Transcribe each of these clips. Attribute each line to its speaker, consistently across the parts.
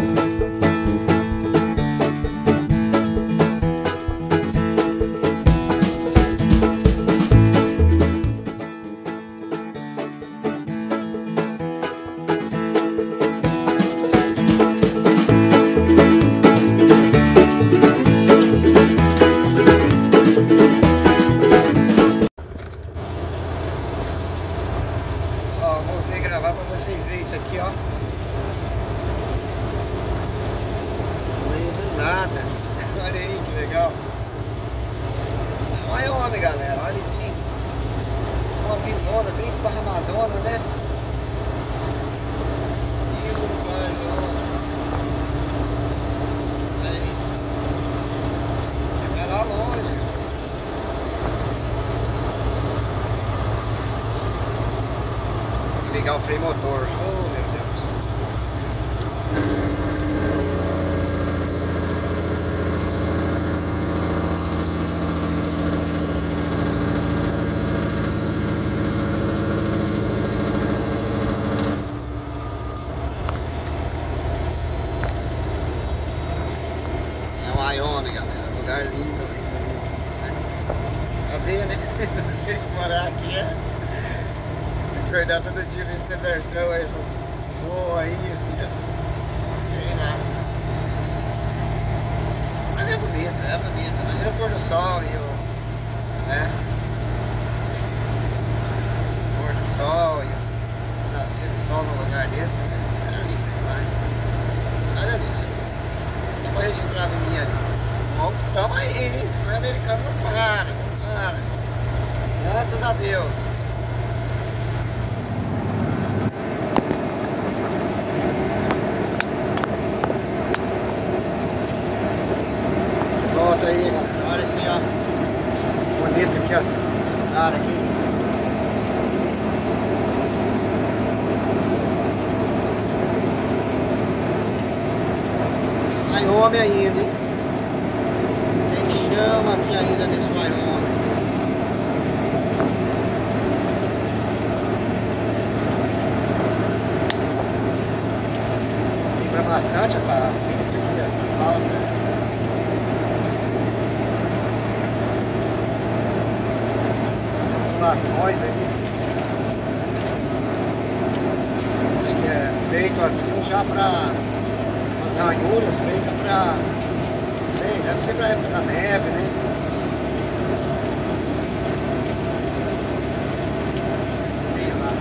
Speaker 1: Gravar pra vocês verem isso aqui, ó. No meio do nada. Olha aí que legal. Olha o homem, galera. Olha isso aí. Isso é uma vilona bem esparramadona, né? E o lugar, olha isso. Vai lá longe. Ligar o freio motor. Oh, meu Deus. É o Wyoming, galera. Lugar lindo, lindo, lindo. Tá vendo, né? Não sei se morar aqui é acordar todo dia nesse desertão, essas boas aí, assim, essas... Sei lá. Mas é bonito. Imagina o pôr do sol e o... né? O pôr do sol e o nascer do sol num lugar desse, né? Era lindo demais. Olha ali, gente. Dá pra registrar a minha ali. Bom, tamo aí, sonho americano não para. Graças a Deus. Volta aí, galera. Olha assim, ó. Bonito aqui, ó. Esse lugar aqui. Wyoming ainda, hein? Tem chama aqui ainda nesse Wyoming. Lembra bastante essa pista aqui, essa sala, né? Ações aí. Acho que é feito assim já para as ranhuras, feita para, não sei, deve ser para época da neve, né? Meio lá.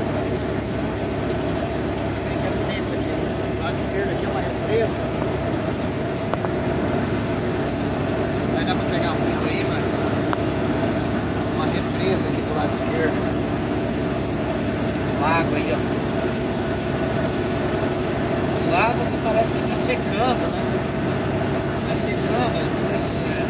Speaker 1: Que é bonito aqui. Do lado esquerdo aqui é uma represa. Vai dar para pegar muito aí, mas uma represa aqui do lado esquerdo. Lago aí, ó. O lago que parece que tá secando, né? Tá secando, não sei se é.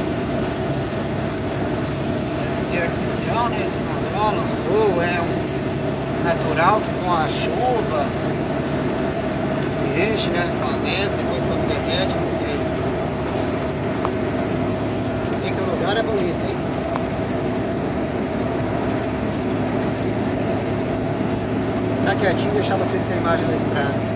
Speaker 1: Deve ser artificial, né? Eles controlam. Ou é um natural que com a chuva enche, né? Com a neve, depois quando derrete, não sei. Sei que o lugar é bonito, hein? Ficar quietinho e deixar vocês com a imagem da estrada.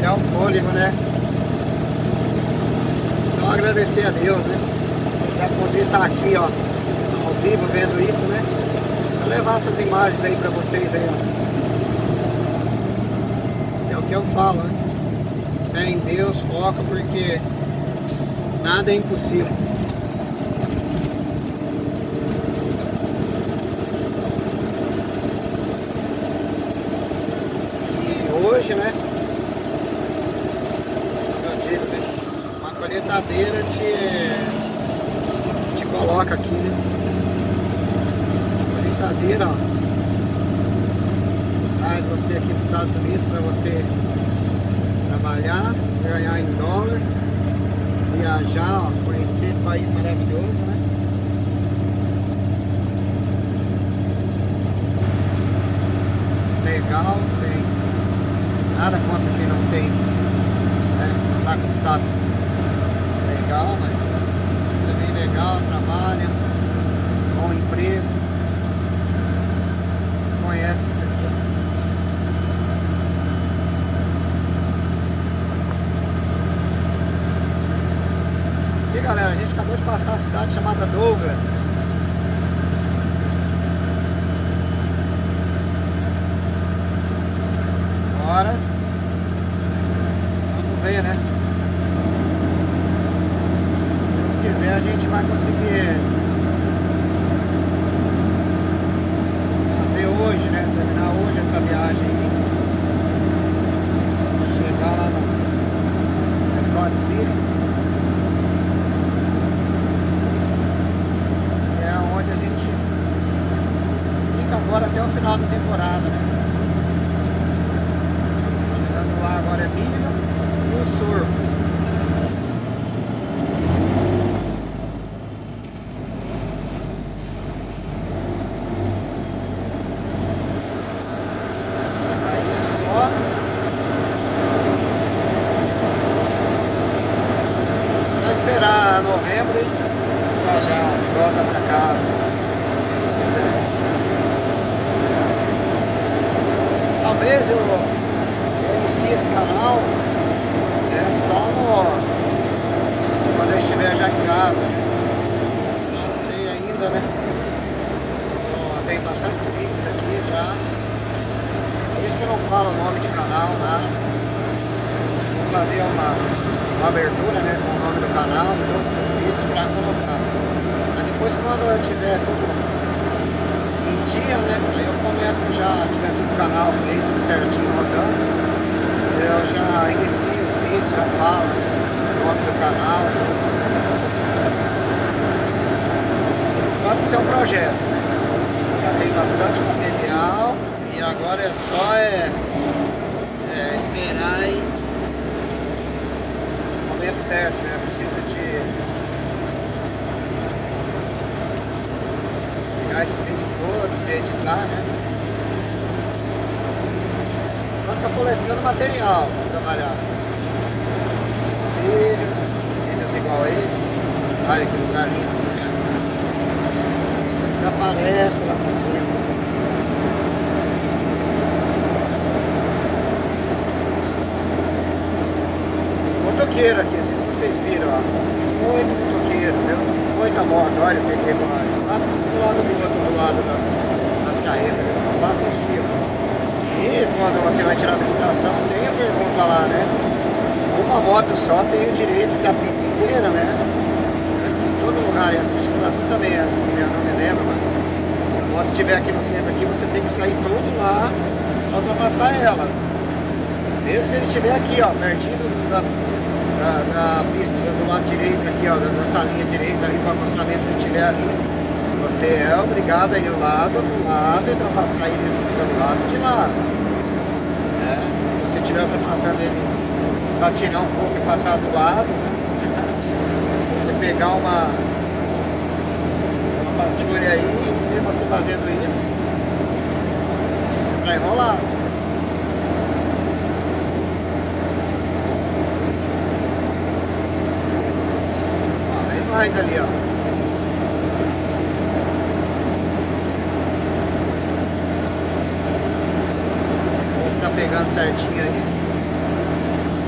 Speaker 1: pegar o fôlego, né? Só agradecer a Deus, né? Já poder estar aqui, ó, ao vivo vendo isso, né? Pra levar essas imagens aí pra vocês aí, ó. É o que eu falo, né? Fé em Deus, foca, porque nada é impossível. E hoje, né? Eu digo, né? Uma colheitadeira te coloca aqui, né? Colheitadeira, ó. Traz você aqui dos Estados Unidos para você trabalhar, ganhar em dólar, viajar, ó, conhecer esse país maravilhoso, né? Legal, sem nada contra quem não tem, né? Não tá com status legal, mas você vem legal, trabalha, bom emprego, conhece isso aqui. E galera, a gente acabou de passar a cidade chamada Douglas. Agora vamos ver, né? Se Deus quiser, a gente vai conseguir fazer hoje, né? Terminar hoje essa viagem aí. Chegar lá no Scott City. Onde a gente fica agora até o final da temporada, né? Chegando lá agora é milho e o sorgo. Aí é só esperar novembro e já volta pra casa, se quiser. Talvez eu inicie esse canal, né, só quando eu estiver já em casa. Não sei ainda, né? Tem bastante vídeos aqui já. Por isso que eu não falo o nome de canal, nada. Vou fazer uma abertura, né, com o nome do canal, todos os vídeos para colocar. Depois, quando eu tiver tudo em dia, né, aí eu começo já, tiver tudo o canal feito, tudo certinho, rodando, eu já inicio os vídeos, já falo o nome do canal. Pode ser um projeto, né? Já tem bastante material e agora é só esperar aí o momento certo, né? Eu preciso de esses vídeos todos e editar, né? Enquanto tô coletando material para trabalhar. Vídeos igual esse. Olha que lugar lindo esse aqui. Desaparece lá pra cima. Motoqueiro aqui, não sei se vocês viram, ó. Muito motoqueiro, viu? Muita moto, olha, peguei mais. Passa do lado do outro lado das carretas, não passa em fila. E quando você vai tirar a habilitação, tem a pergunta lá, né? Uma moto só tem o direito da pista inteira, né? Parece que em todo lugar é assim, acho que no Brasil também é assim, né? Eu não me lembro, mas se a moto estiver aqui no centro, aqui, você tem que sair todo lá para ultrapassar ela. Mesmo se ele estiver aqui, ó, pertinho da pista do lado direito aqui, ó, da salinha direita ali para acostamento, se ele estiver ali, você é obrigado a ir lá do outro lado e ultrapassar ele pelo lado de lá. Se você estiver ultrapassando ele, só tirar um pouco e passar do lado, né? Se você pegar uma patrulha aí e você fazendo isso, você tá enrolado. Mais ali, ó. Você tá pegando certinho aí.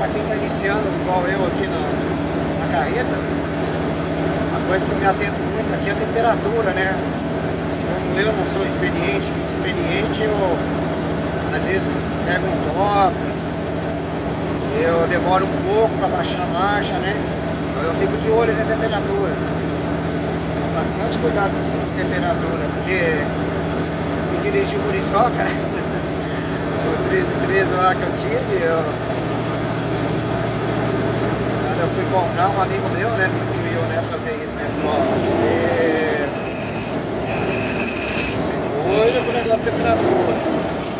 Speaker 1: para quem está iniciando, igual eu aqui na carreta, uma coisa que eu me atento muito aqui é a temperatura, né? Como eu não sou experiente, eu às vezes pego um top, eu demoro um pouco para baixar a marcha, né? Então eu fico de olho na temperatura. Bastante cuidado com a temperatura, porque eu dirigi o Muriçoca, o 1313 lá que eu tive, quando eu fui comprar, um amigo meu, né, me instruiu, né, a fazer isso, né, falou, você cuida com o negócio de temperatura.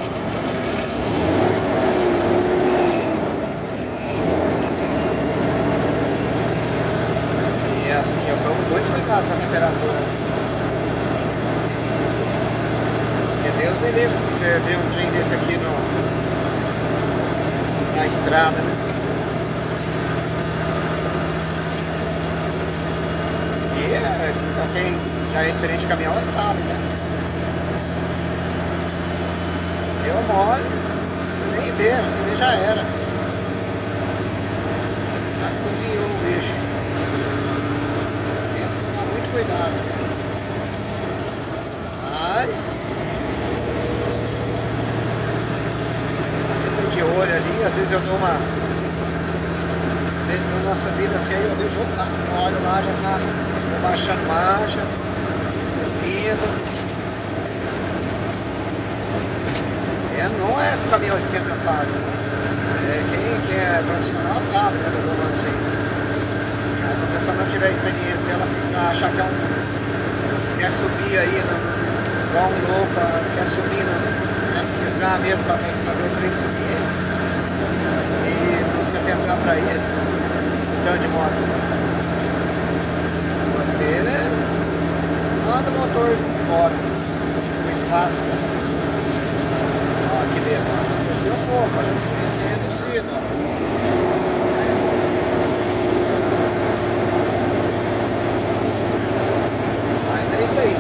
Speaker 1: E assim, eu tomo muito cuidado com a temperatura. Porque Deus me livre de ver um trem desse aqui na estrada, né? E pra quem já é experiente de caminhão sabe, né? Eu mole, você nem vê já era. Já cozinhou o bicho. Tem que tomar muito cuidado. Mas fico de olho ali, às vezes eu dou uma. Dentro da nossa vida assim, aí eu vejo, opa, olho lá, já tá baixando marcha, cozindo. Não é que o caminhão esquenta fácil, né? Quem é profissional sabe, né, do volante aí. Se a pessoa não tiver experiência, ela achar que quer subir aí, igual um louco, quer subir, quer pisar mesmo para ver o trem subir. E você tentar para isso, tanto de moto, você manda o motor embora, o espaço, né? Aqui mesmo, torceu um pouco, olha, reduzido, ó. Mas é isso aí.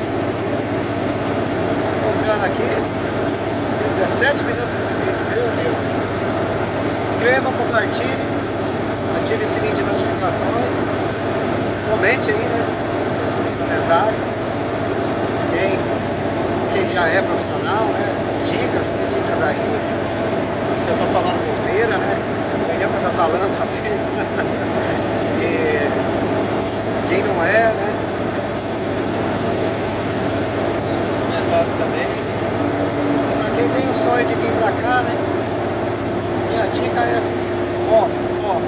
Speaker 1: Voltando aqui, 17 minutos desse vídeo, meu Deus. Se inscreva, compartilhe, ative o sininho de notificações, comente aí, né? Comentário. Quem já é profissional, né? Dicas aí, se eu tô falando bobeira, né? Isso aí é o que eu tô falando também. E quem não é, né? Esses comentários também. Pra quem tem o sonho de vir pra cá, né? Minha dica é assim, foco.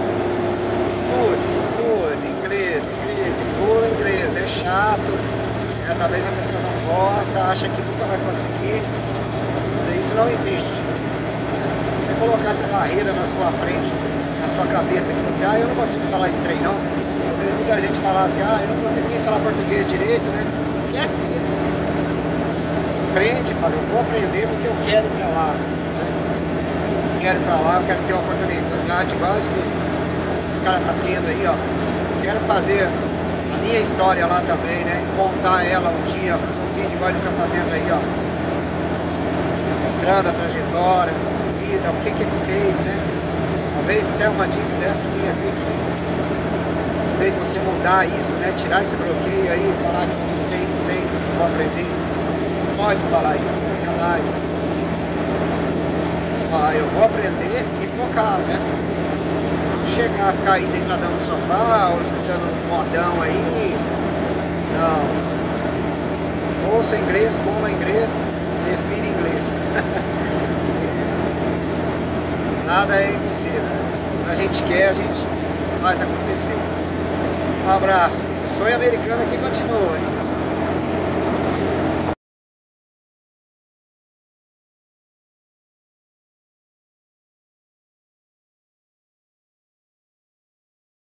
Speaker 1: Estude, inglês, pula inglês, é chato, talvez a pessoa não gosta, acha que nunca vai conseguir. Isso não existe. Se você colocar essa barreira na sua frente, na sua cabeça, que você, eu não consigo falar esse trem não. Eu vejo muita gente falar assim, eu não consigo nem falar português direito, né? Esquece isso. Aprende, fala, eu vou aprender porque eu quero ir pra lá. Né? Eu quero ir pra lá, eu quero ter uma oportunidade igual esse cara tá tendo aí, ó. Eu quero fazer a minha história lá também, né? Contar ela um dia, fazer um vídeo igual ele tá fazendo aí, ó. Mostrando a trajetória, a vida, o que ele fez, né? Talvez até uma dica dessa minha aqui que fez você mudar isso, né? Tirar esse bloqueio aí, falar que não sei, vou aprender. Não pode falar isso, mas jamais. Falar, eu vou aprender e focar, né? Não chegar a ficar aí deitadão no sofá ou escutando um modão aí. Não. Ouça inglês, coma inglês, respire inglês. Nada é impossível. Quando a gente quer, a gente faz acontecer. Um abraço. O sonho americano aqui continua, hein?